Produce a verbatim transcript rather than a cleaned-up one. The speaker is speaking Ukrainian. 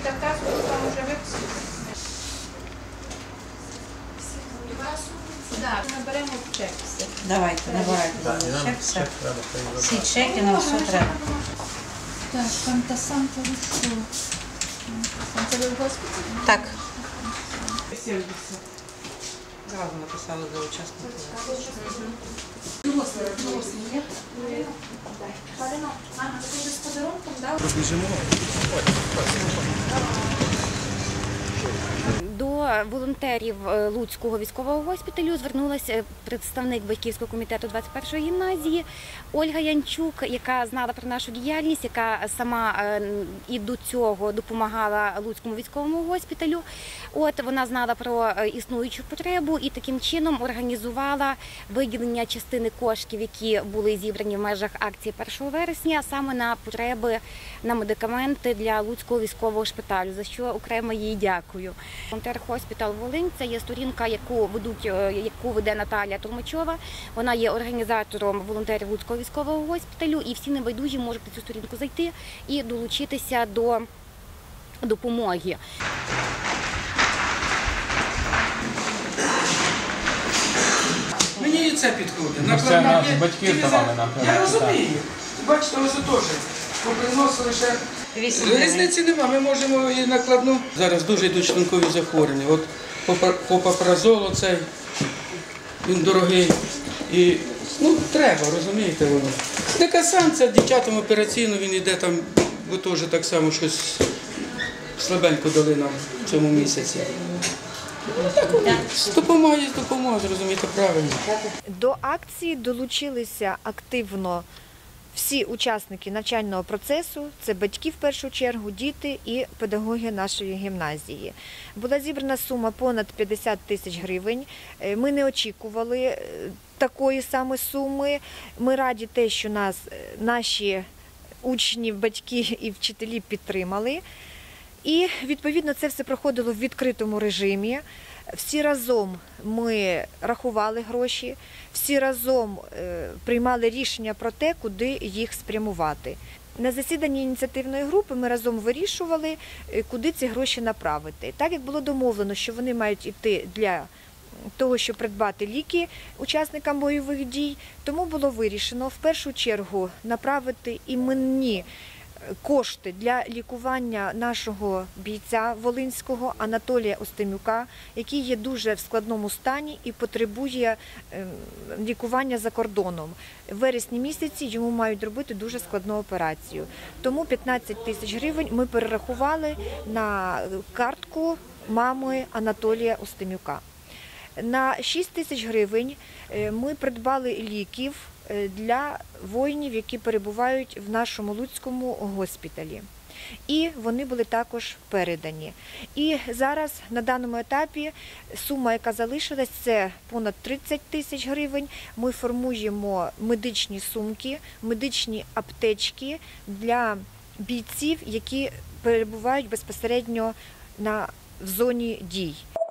така, що там вже виписано. Так, наберемо чек все. Давайте, набирайте чек, все. Всі чеки, нам все треба. Так, Санта-Санта, ви що? Це ви в госпіталі? Так. Зразу написали за учасників. До волонтерів Луцького військового госпіталю звернулася представник батьківського комітету двадцять першої гімназії Ольга Янчук, яка знала про нашу діяльність, яка сама і до цього допомагала Луцькому військовому госпіталю. От вона знала про існуючу потребу і таким чином організувала виділення частини коштів, які були зібрані в межах акції першого вересня, саме на потреби на медикаменти для Луцького військового шпиталю, за що окремо їй дякую. Волонтер Хоспітал Волинь – це є сторінка, яку ведуть, яку веде Наталія Турмачова. Вона є організатором волонтерів Луцького військового госпіталю, і всі небайдужі можуть на цю сторінку зайти і долучитися до допомоги. Мені і це підходить. Ну, це наші батьки здавали нам. Я розумію. Бачите, ось теж. Поприносили ще. Різниці нема, ми можемо і накладну. Зараз дуже йдуть шлункові захворювання. От попапразол оцей, він дорогий. І, ну, треба, розумієте воно. Некасан, це дівчатам операційно, він йде там, бо теж так само щось слабенько дали нам в цьому місяці. Ну, так, з допомогою, з допомогою, зрозумієте, правильно. До акції долучилися активно всі учасники навчального процесу, це батьки в першу чергу, діти і педагоги нашої гімназії. Була зібрана сума понад п'ятдесят тисяч гривень. Ми не очікували такої саме суми. Ми раді те, що нас наші учні, батьки і вчителі підтримали. І, відповідно, це все проходило в відкритому режимі. Всі разом ми рахували гроші, всі разом приймали рішення про те, куди їх спрямувати. На засіданні ініціативної групи ми разом вирішували, куди ці гроші направити. Так як було домовлено, що вони мають йти для того, щоб придбати ліки учасникам бойових дій, тому було вирішено в першу чергу направити іменні кошти для лікування нашого бійця волинського Анатолія Остемюка, який є дуже в складному стані і потребує лікування за кордоном. В вересні місяці йому мають робити дуже складну операцію. Тому п'ятнадцять тисяч гривень ми перерахували на картку мами Анатолія Остемюка. На шість тисяч гривень ми придбали ліків для воїнів, які перебувають в нашому Луцькому госпіталі. І вони були також передані. І зараз на даному етапі сума, яка залишилась, це понад тридцять тисяч гривень. Ми формуємо медичні сумки, медичні аптечки для бійців, які перебувають безпосередньо на, в зоні дій.